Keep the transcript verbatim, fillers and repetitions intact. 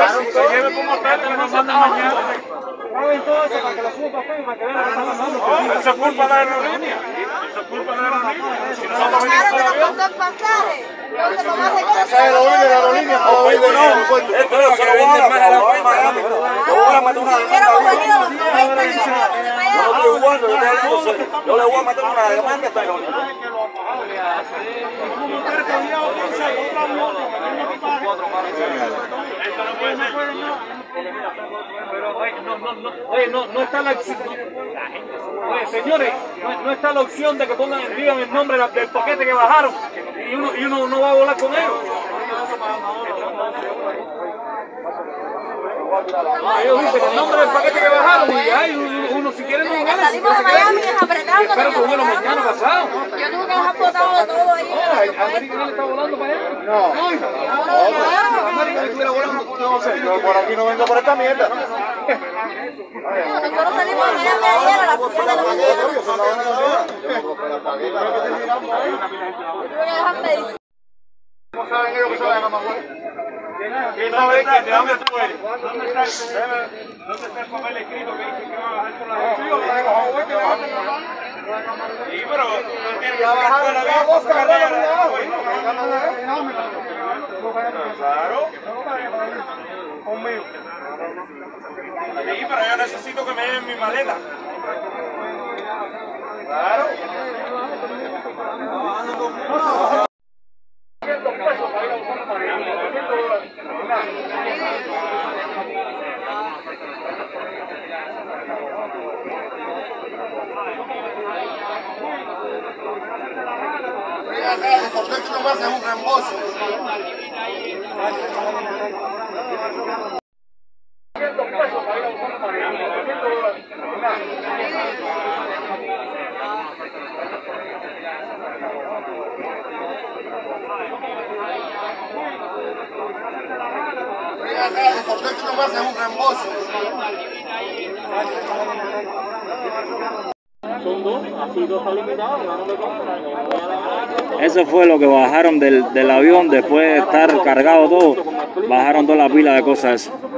Se lleve como tal, que nos mandan mañana. Mueven todo eso para que lo suba para para que vean lo que está pasando. Eso es culpa de la aerolínea. Eso es culpa de la aerolínea. Si nosotros venimos con el avión. Los pasajes. Entonces, lo más seguro. Pasaje lo vende la aerolínea, no lo vende no. Esto no se lo voy a dar más a Miami. Yo voy a meter una Si hubiéramos venido los noventa que veníamos de Miami. Yo estoy jugando, yo estoy hablando serio. Yo le voy a meter una demanda a esta aerolínea. No, no, no, oye, no, no está la opción. Oye, señores, no, no está la opción de que pongan, digan el nombre del paquete que bajaron y uno, y uno no va a volar con ellos. No, ellos dicen el nombre del paquete que bajaron y ay, uno, uno si quiere no gana. Salimos de Miami apretando. Espero que vuelo mañana pasado. Yo tuve que dejar botado todo ahí. ¿América no le está volando para allá? No. América estuviera volando. No sé, yo por aquí no vengo por esta mierda. Nosotros salimos de Miami ayer a las siete de la mañana. Tuve que dejar medicina. ¿Cómo saben ellos que se vayan a Mamagüey? ¿Quién sabe de dónde tú eres? ¿Dónde está el, ¿Dónde está el papel escrito que dice que va a bajar por la avión? Sí, pero no tiene que sacar por la avión para sacar allá. Claro. Conmigo. Sí, pero yo necesito que me den mi maleta. Claro. ¿Por qué tú no me haces un reembolso? ¿Por qué tú no me haces un reembolso? Son dos, así dos eliminados, no me compran. Eso fue lo que bajaron del, del avión después de estar cargado todo. Bajaron toda la pila de cosas.